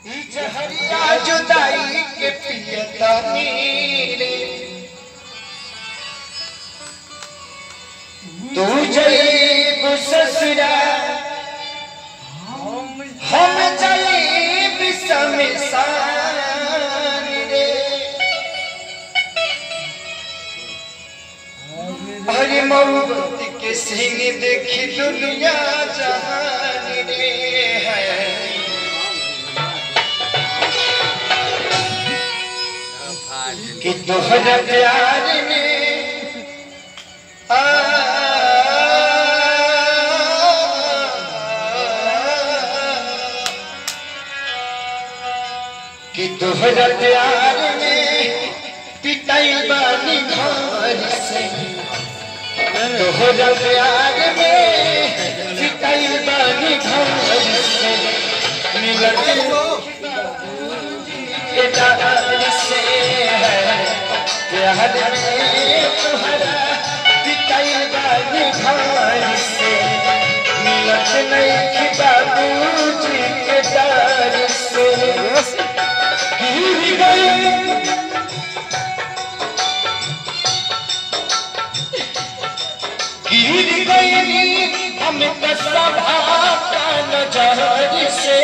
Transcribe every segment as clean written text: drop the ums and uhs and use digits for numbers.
जहरिया जुदाई के पियता नीरे तू जईब ससुरा हम जईब शमशान रे अरे मोहब्बत के सिंह देखी दुनिया जहान रे है कि तोहरा प्यार में कि तोहरा प्यार में पिटाई बानी घर से तोहरा प्यार में पिटाई बानी घर से मिलत के डर से है प्यार में तोहरा पिटाई बानी घर से मिलत नहीं कि बाबूजी के डर से गिर गई हम सभा का नजर से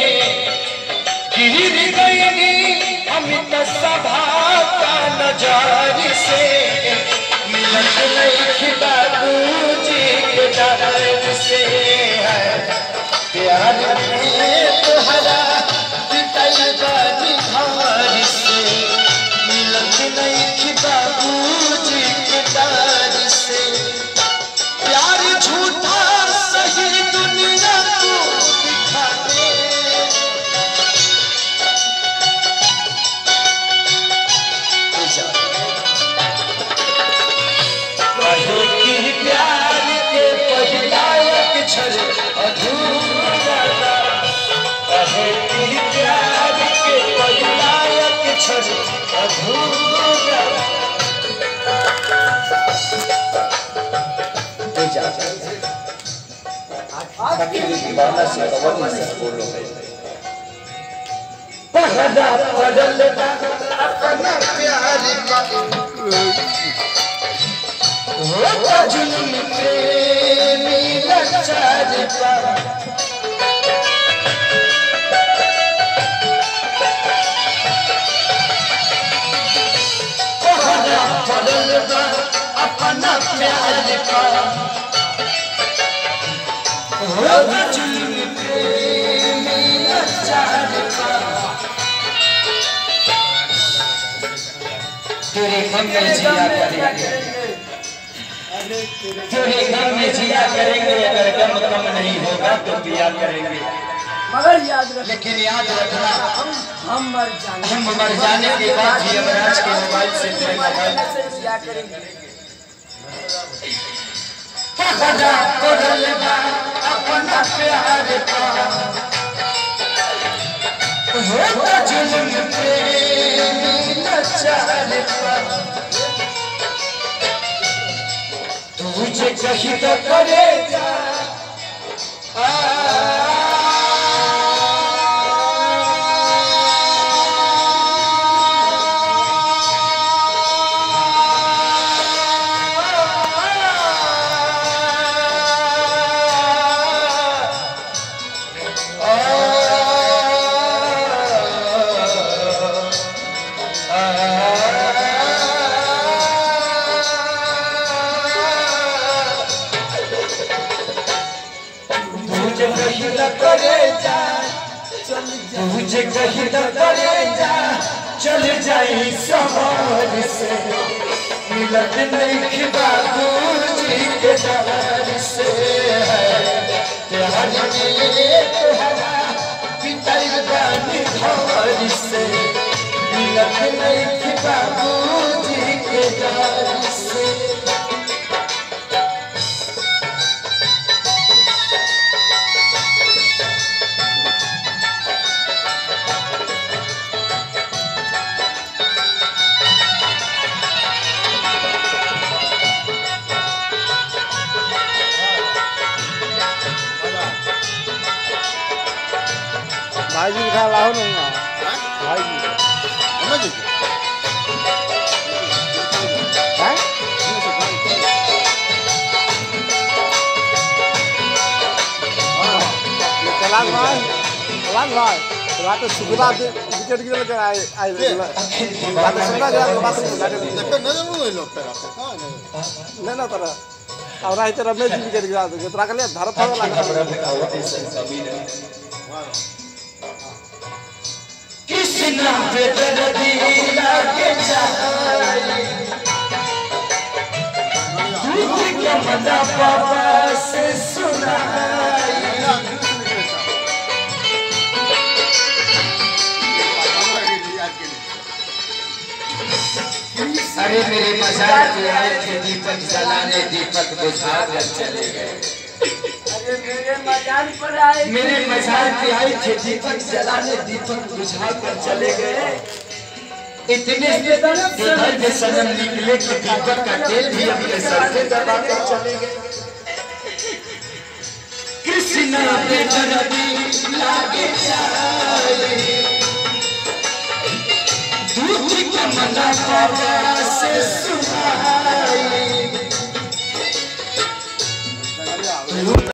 गिर गई हम सभा का नजर से मिलत नहीं बाबूजी के डर से है प्यार में तोहरा पिटाई बानी घर से मिलत नहीं बाबूजी के डर से प्यार झूठा सही दुनिया को दिखा दे कहे कि प्यार के पहला अक्षर अधूरा कहे कि प्यार के पहला अक्षर अधूरा दीवाना से कवर से बोलो पहला पड़ल अपना प्यार का होता जुल्म प्रेमी लाचार का पहला पड़ल अपना प्यार का तेरे गम में जिया करेंगे तेरे गम में जिया करेंगे अगर गम कम नहीं होगा तो पिया करेंगे मगर याद रख लेकिन याद रखना हम मर जाने के बाद भी यमराज के मोबाइल से तेरे मोबाइल से जिया करेंगे पकड़ा पड़ल अपना प्यार का होता जुल्म प्रेमी लाचार का तुझे कहीं तो करे जा मुझे कहीं न करे जा चल जाए सवार से मिलत नहीं बाबूजी के डर से है प्यार में तोहरा पिटाई बानी घर से मिलत नहीं बाबूजी के डर से भाई जी खा लाओ ना भाई जी समझ गए हैं कलाक भाई रात सुबह विकेट गिर के आए बात सुना जा बात देखो नजर नहीं लोग पर आपका हां नहीं ना तरह और रात रमेश जी विकेट गिरा दे तोरा के लिए धर फड़ लगा कृष्णा पे दर्दी लागे जाए दूध के मदा बाबा से सुनाई अरे मेरे मजार पे आए थे दीपक जलाने दीपक बुझा कर चले गए अरे मेरे मजाल पर आए मेरे मजार पे आए थे दीपक जलाने दीपक बुझा कर चले गए इतने इधर के सनम निकले कि दीपक का तेल भी अपने सर पे दबा कर चले गए कृष्णा पे दर्दी लागे जाए दूध के मना बाबा से सुनाई